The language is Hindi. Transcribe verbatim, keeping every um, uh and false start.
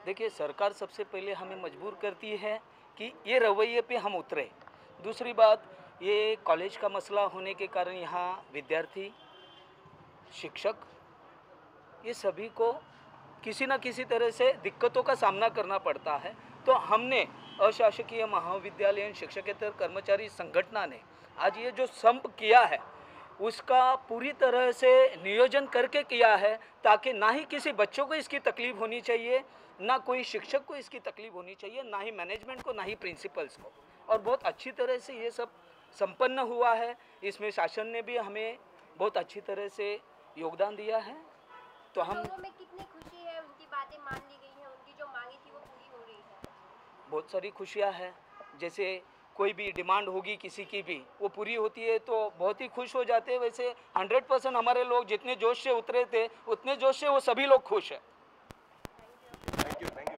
देखिए, सरकार सबसे पहले हमें मजबूर करती है कि ये रवैये पे हम उतरे। दूसरी बात, ये कॉलेज का मसला होने के कारण यहाँ विद्यार्थी, शिक्षक, ये सभी को किसी न किसी तरह से दिक्कतों का सामना करना पड़ता है। तो हमने अशासकीय महाविद्यालयीन शिक्षकेतर कर्मचारी संगठना ने आज ये जो संप किया है, उसका पूरी तरह से नियोजन करके किया है, ताकि ना ही किसी बच्चों को इसकी तकलीफ होनी चाहिए, ना कोई शिक्षक को इसकी तकलीफ होनी चाहिए, ना ही मैनेजमेंट को, ना ही प्रिंसिपल्स को। और बहुत अच्छी तरह से ये सब संपन्न हुआ है। इसमें शासन ने भी हमें बहुत अच्छी तरह से योगदान दिया है। तो हम लोगों में कितनी खुशी है, उनकी बातें मान ली गई हैं, उनकी जो मांगी थी वो पूरी हो रही है। बहुत सारी खुशियाँ हैं। जैसे कोई भी डिमांड होगी किसी की भी, वो पूरी होती है तो बहुत ही खुश हो जाते हैं। वैसे हंड्रेड परसेंट हमारे लोग जितने जोश से उतरे थे, उतने जोश से वो सभी लोग खुश हैं।